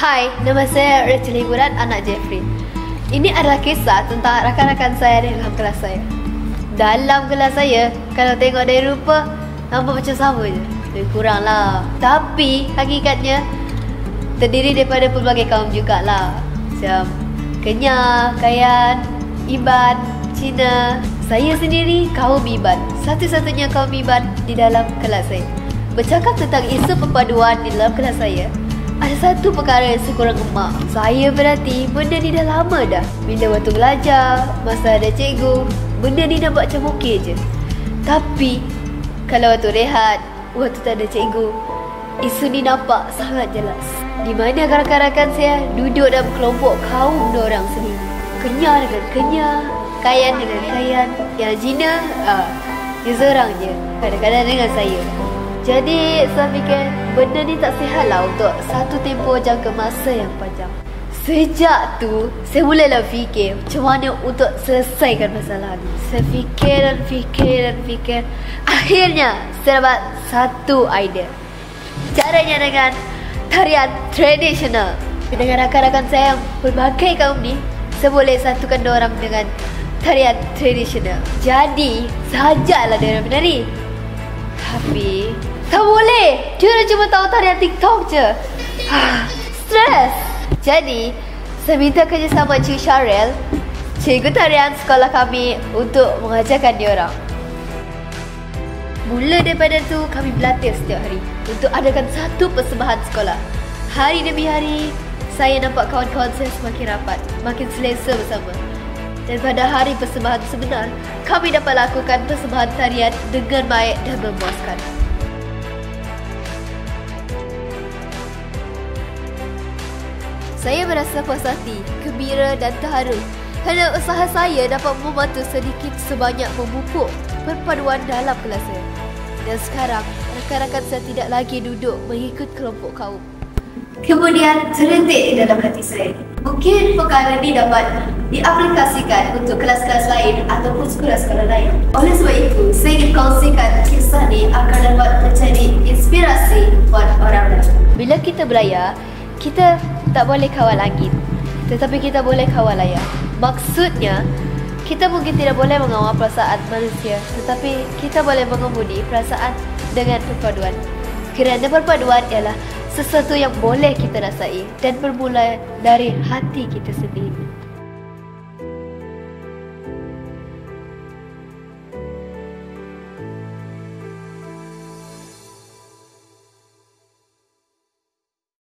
Hai, nama saya Rachel Hiburan, anak Jeffrey. Ini adalah kisah tentang rakan-rakan saya dalam kelas saya. Dalam kelas saya, kalau tengok dari rupa, nampak macam sama je. Lebih kurang lah. Tapi, hakikatnya, terdiri daripada pelbagai kaum jugalah. Macam Kenyah, Kayan, Iban, Cina. Saya sendiri kaum Iban. Satu-satunya kaum Iban di dalam kelas saya. Bercakap tentang isu perpaduan di dalam kelas saya, ada satu perkara yang sekurang emak. Saya berhati benda ni dah lama dah. Bila waktu belajar, masa ada cikgu, benda ni nampak macam okey je. Tapi kalau waktu rehat, waktu tak ada cikgu, isu ni nampak sangat jelas. Di mana rakan-rakan saya duduk dalam kelompok kaum dorang sendiri. Kenyah dengan Kenyah, Kayan dengan Kayan. Yang Cina, dia seorang je. Kadang-kadang dengan saya. Jadi saya fikir benda ni tak sihat lah untuk satu tempoh jangka masa yang panjang. Sejak tu saya mulalah fikir macam mana untuk selesaikan masalah ni. Saya fikir. Akhirnya saya dapat satu idea. Caranya dengan tarian tradisional. Dengan rakan-rakan saya yang berbagai kaum ni, saya boleh satukan diorang dengan tarian tradisional. Jadi sahajalah diorang menari. Tapi tak boleh. Dia cuma tahu tarian TikTok je. Stres. Jadi saya minta kerjasama Cik Syarel, cikgu tarian sekolah kami, untuk mengajarkan diorang. Mula daripada tu kami berlatih setiap hari untuk adakan satu persembahan sekolah. Hari demi hari saya nampak kawan-kawan saya semakin rapat, makin selesa bersama. Dan pada hari persembahan sebenar, kami dapat lakukan persembahan tarian dengan baik dan memuaskan. Saya merasa puas hati, gembira dan terharu kerana usaha saya dapat membantu sedikit sebanyak memupuk perpaduan dalam kelas saya. Dan sekarang, rakan-rakan saya tidak lagi duduk mengikut kelompok kaum. Kemudian terhentik dalam hati saya. Mungkin perkara ini dapat diaplikasikan untuk kelas-kelas lain ataupun sekolah-sekolah lain. Oleh sebab itu, saya ingin kongsikan kisah ini agar dapat menjadi inspirasi buat orang lain. Bila kita berlayar, kita tak boleh kawal angin, tetapi kita boleh kawal layar. Maksudnya, kita mungkin tidak boleh mengawal perasaan manusia, tetapi kita boleh mengemudi perasaan dengan perpaduan. Kerana perpaduan ialah sesuatu yang boleh kita rasai dan bermula dari hati kita sendiri.